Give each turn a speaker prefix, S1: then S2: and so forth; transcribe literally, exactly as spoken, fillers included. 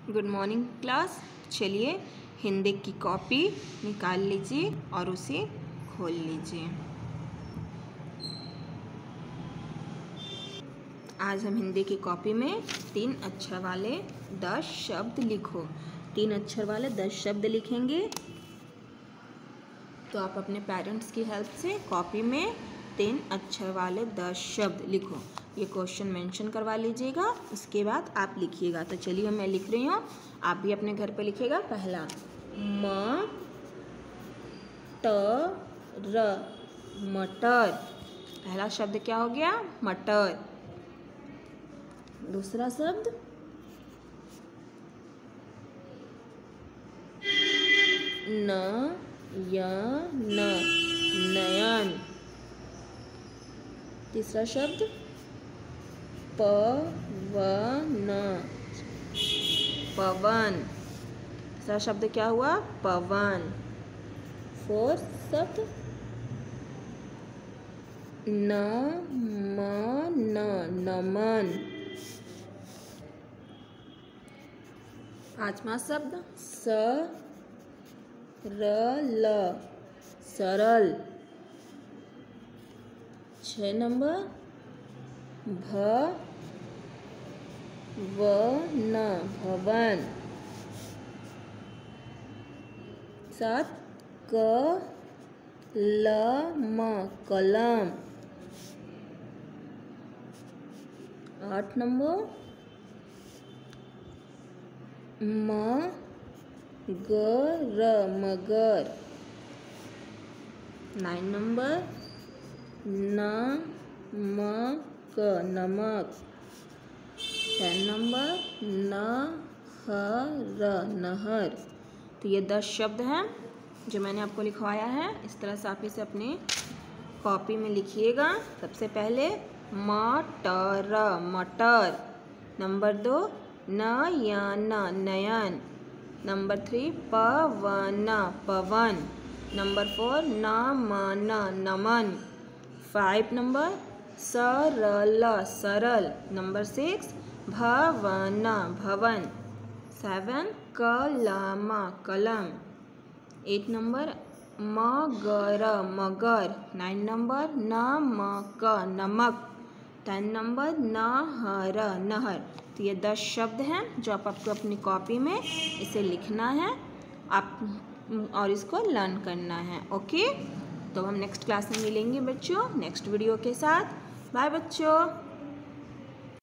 S1: Good morning class. चलिए हिंदी की copy निकाल लीजिए और उसे खोल लीजिए। आज हम हिंदी की कॉपी में तीन अक्षर वाले दस शब्द लिखो। तीन अक्षर वाले दस शब्द लिखेंगे तो आप अपने पेरेंट्स की हेल्प से कॉपी में तीन अक्षर वाले दस शब्द लिखो। ये क्वेश्चन मेंशन करवा लीजिएगा, उसके बाद आप लिखिएगा। तो चलिए मैं लिख रही हूँ, आप भी अपने घर पे लिखिएगा। पहला म ट र मटर। पहला शब्द क्या हो गया? मटर। दूसरा शब्द न य न नयन। तीसरा शब्द प व न पवन। तीसरा शब्द क्या हुआ? पवन। फोर्थ शब्द न म न नमन। पांचवा शब्द स र ल सरल। छः नंबर भ व न भवन। सात क ल म कलम। आठ नंबर म ग र मगर। नाइन नंबर न म क नमक। टेन नंबर न ह र नहर। तो ये दस शब्द हैं जो मैंने आपको लिखवाया है। इस तरह से आप इसे अपने कॉपी में लिखिएगा। सबसे पहले मटर मटर। नंबर दो नयन नयन। नंबर थ्री पवन पवन। नंबर फोर नमन नमन। फाइव नंबर सरल सरल। नंबर सिक्स भवन भवन। सेवन कलम कलम। एट नंबर मगर मगर। नाइन नंबर नमक नमक। टेन नंबर नहर नहर। तो ये दस शब्द हैं जो आप आपको अपनी कॉपी में इसे लिखना है आप और इसको लर्न करना है। ओके, तो हम नेक्स्ट क्लास में मिलेंगे बच्चों नेक्स्ट वीडियो के साथ। बाय बच्चों।